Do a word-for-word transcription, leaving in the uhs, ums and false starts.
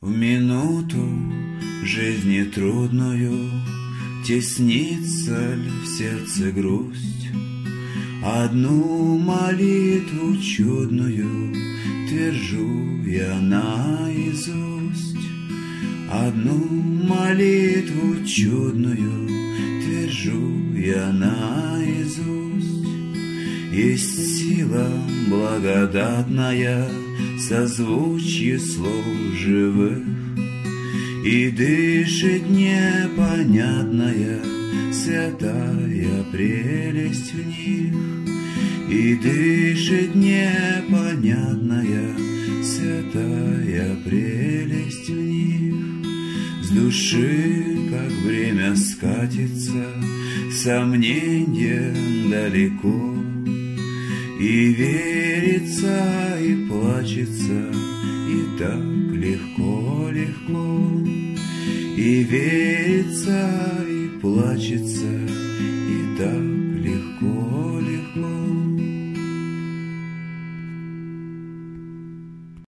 В минуту жизни трудную теснится ли в сердце грусть? Одну молитву чудную твержу я наизусть. Одну молитву чудную твержу я наизусть. Есть сила благодатная, созвучье слов живых, и дышит непонятная святая прелесть в них, и дышит непонятная святая прелесть в них. С души, как время скатится, сомненье далеко, и верится, и плачется, и так легко-легко. И верится, и плачется, и так